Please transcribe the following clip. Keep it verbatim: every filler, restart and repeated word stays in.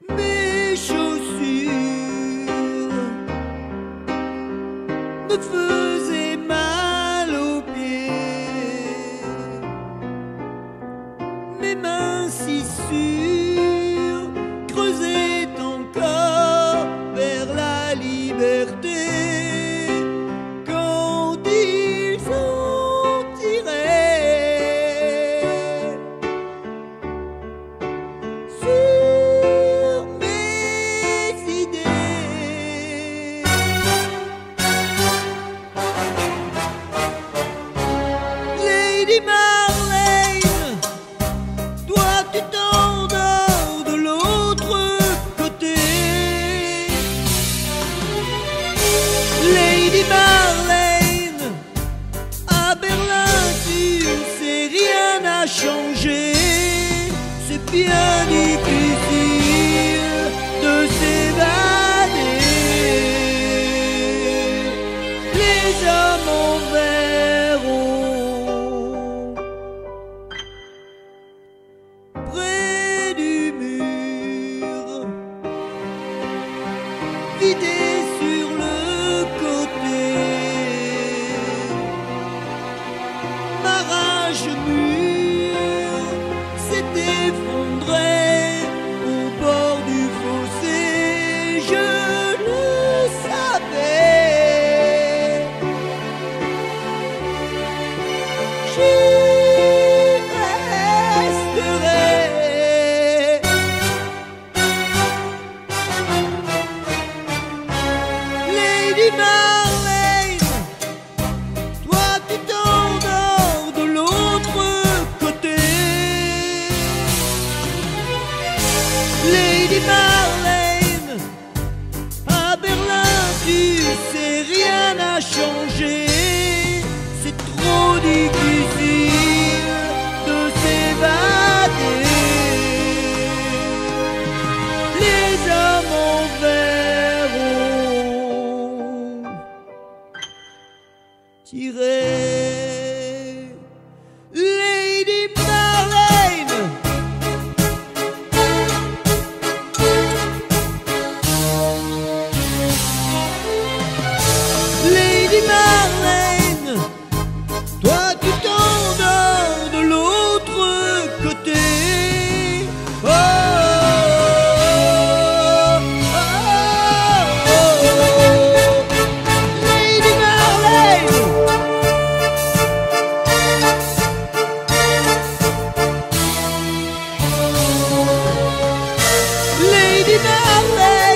Mes chaussures me faisaient mal aux pieds, mes mains si sûres creusaient encore vers la liberté quand ils ont tiré sur mes idées. Lady Marlene, toi tu t'endors de l'autre côté. Lady Marlene, à Berlin tu ne sais rien n'a changé. C'est bien difficile de s'évader. Les hommes en verront près du mur, vidé sur le côté. Ma rage mûre s'est effondrée au bord du fossé. Je le savais. J'y resterai. Lady Marlene, toi tu t'endors de l'autre côté. Lady Marlene, à Berlin tu sais rien n'a changé. C'est trop difficile de s'évader. Les hommes en verront tirer. Lady Marlene, Lady Marlene, toi tu t'endors de l'autre côté. Oh, oh, oh, oh, oh. Lady Marlene, Lady Marlene.